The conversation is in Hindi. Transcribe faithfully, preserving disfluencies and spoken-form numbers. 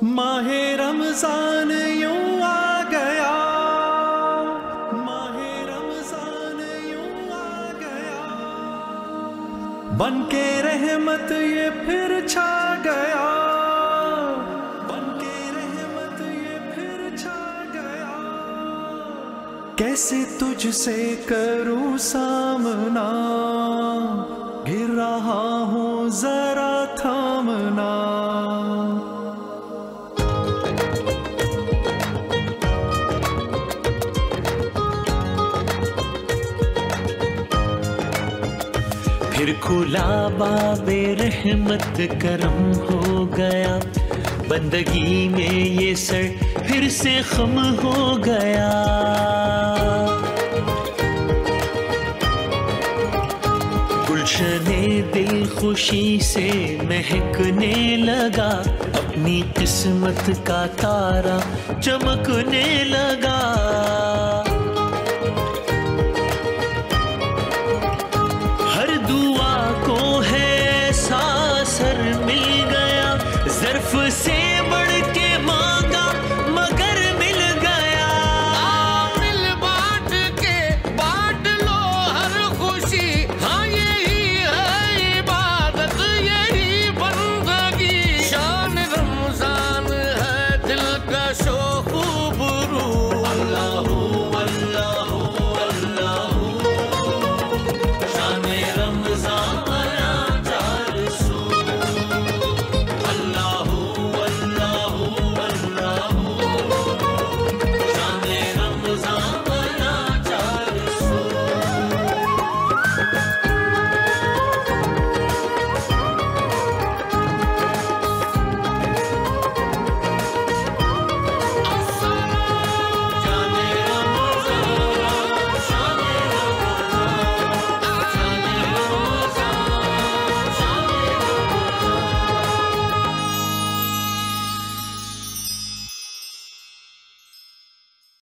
माहे रमजान यूं आ गया, माहे रमजान यूं आ गया, बन के रहमत ये फिर छा गया, बन के रहमत ये फिर छा गया। कैसे तुझसे करूं सामना, गिर रहा हूं जरा थामना। फिर खुला बाबे रहमत करम हो गया, बंदगी में ये सर फिर से खम हो गया। गुलशने दिल खुशी से महकने लगा, अपनी किस्मत का तारा चमकने लगा। हर दुआ को है सासर मिल गया, ज़र्फ़ से